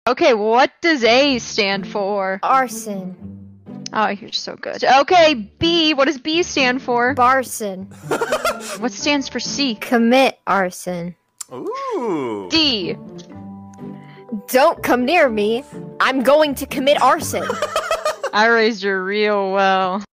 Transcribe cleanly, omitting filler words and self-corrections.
Okay, what does A stand for? Arson. Oh, you're so good. Okay, B. What does B stand for? Barson. What stands for C? Commit arson. Ooh. D. Don't come near me. I'm going to commit arson. I raised her real well.